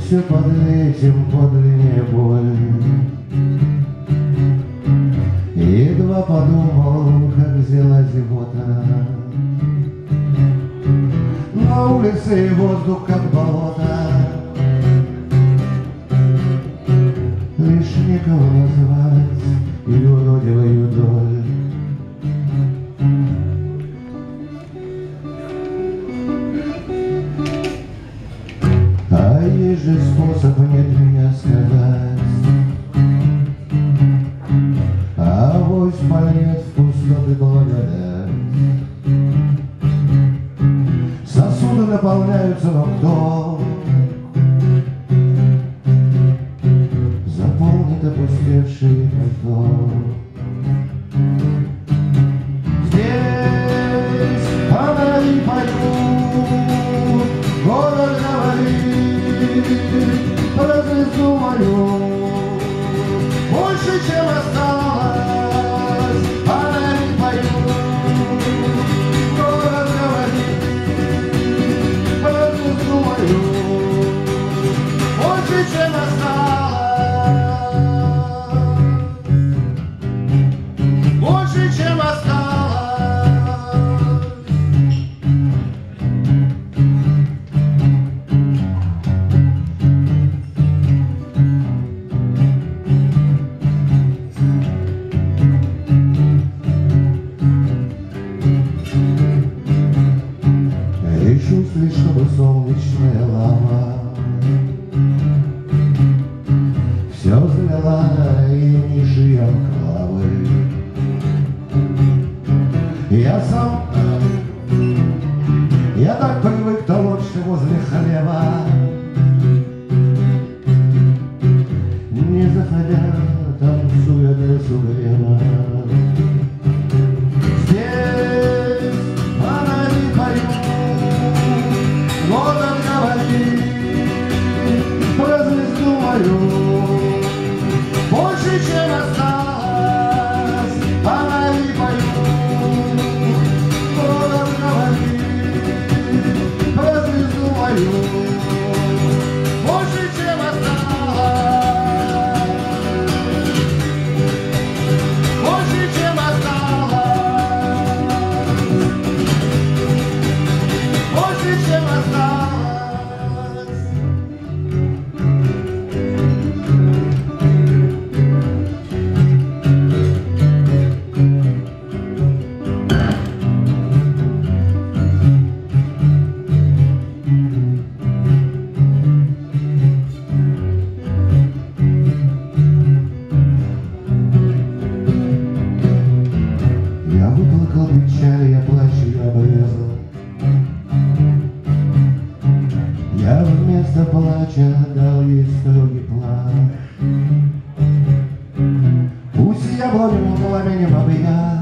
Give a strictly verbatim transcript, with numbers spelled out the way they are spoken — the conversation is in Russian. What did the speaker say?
все под этим, подлиннее боль. Едва подумал, как взяла зевота. На улице воздух как болото, лишь некого назвать юродивою доль. А есть же способ нет меня сказать, авось польет в пустоты благодать. Сосуды наполняются, но кто заполнит опустевший поток? Здесь фонари поют, город говорит про звезду мою. Больше, чем осталось, фонари поют, город говорит про звезду мою. Больше, чем осталось, больше, чем осталось. Решусь лишь, чтобы солнечная лава все залила и ниши анклавы. Я сам, я так привык толочься возле хлеба, не заходя, танцуя для сугрева. Здесь фонари поют, город говорит про звезду мою. Больше, чем осталось, фонари поют, город говорит про звезду мою. Больше, чем осталось, больше, чем осталось, больше, чем осталось. Я выплакал печаль, я плачу, я обрезал. Я вместо плача дал ей строгий план. Пусть яблоневым пламенем объят